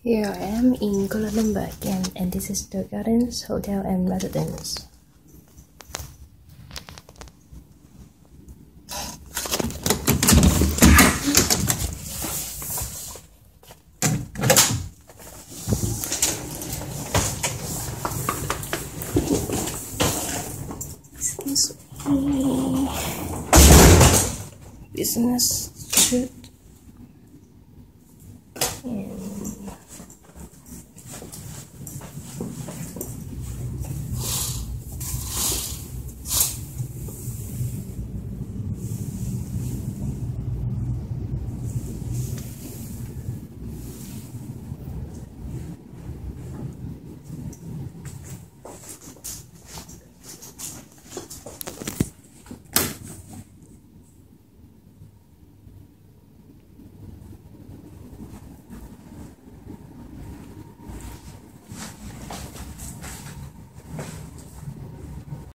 Here I am in Kuala Lumpur again, and this is the Gardens Hotel and Residence. Excuse me. Business trip.